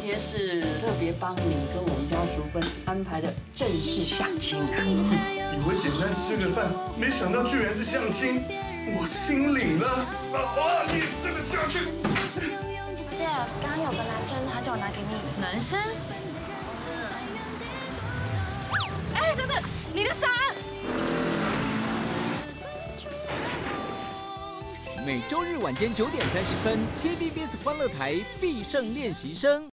天是特别帮你跟我们家淑芬安排的正式相亲啊！ 以为简单吃个饭，没想到居然是相亲，我心领了。哇，你这个相亲！ 姐，刚刚有个男生，他叫我拿给你。 男生？哎，等等，你的伞！ 每周日晚间9点30分，TVBS 欢乐台必胜练习生。